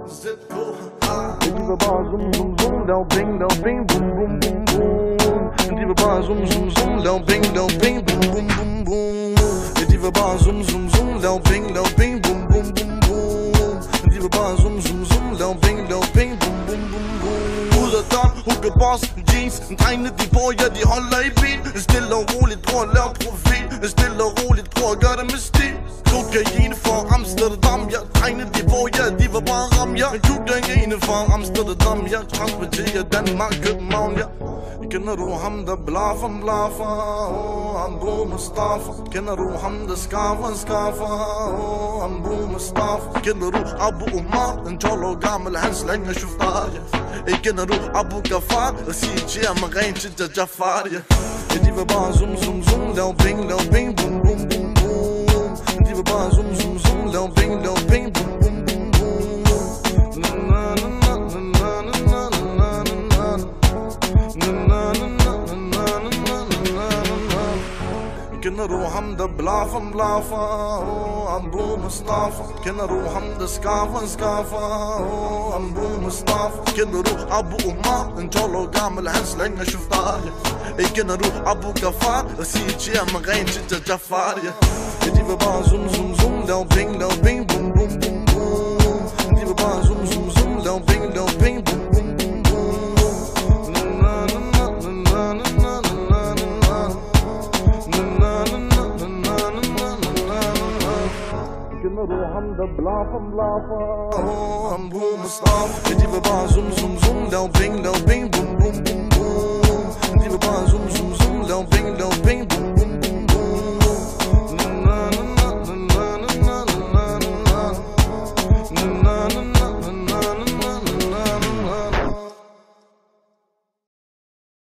De vil bare zoom, zoom, zoom, lav bing, boom, boom, boom, boom. De vil bare zoom, zoom, zoom, lav bing, boom, boom, boom, boom. De vil bare zoom, zoom, zoom, lav bing, boom, boom, boom, boom. De vil bare zoom, zoom, zoom, lav bing, boom, boom, boom, boom. Ud af døren, hugger boss, jeans. Drengene de bor, ja de holder i bil. Stille og roligt, tror at lave profil. Stille og roligt, tror at gøre det med stil. Kokain for Amsterdam, ja. Drengene de bor, ja de var bare ram, ja. Kokain for Amsterdam, ja. Transporterer Danmark, København, ja. Kender du ham der blaffer, Abu Mustafa. Kender du ham der skaffer, Abu Mustafa. Kender du Abu Omar, en 12 år gammel, han slænger chauffør, ja. Kender du Abu Gafar, og siger til ham rent til Jafar, ja. De vil bare zoom, zoom, zoom, lav bing, boom, boom, boom, boom. De vil bare zoom, zoom, zoom, lav bing, boom, boom, boom, boom. Kender du ham der blaffer, Abu Mustafa. Kender du ham der skaffer, Abu Mustafa. Kender du Abu Omar, en 12 år gammel, han slænger chauffør, ja. Kender du Abu Gafar, og siger til ham rent til Jafar, ja. De vil bare zoom, zoom, zoom, lav bing, boom, boom, boom, boom. De vil bare zoom, zoom, zoom, lav bing, boom, boom, boom, boom. Kender du ham der blaffer, Abu Mustafa. De vil bare zoom, zoom, zoom, lav bing, boom, boom, boom, boom. De vil bare zoom, zoom, zoom, lav bing, boom, boom.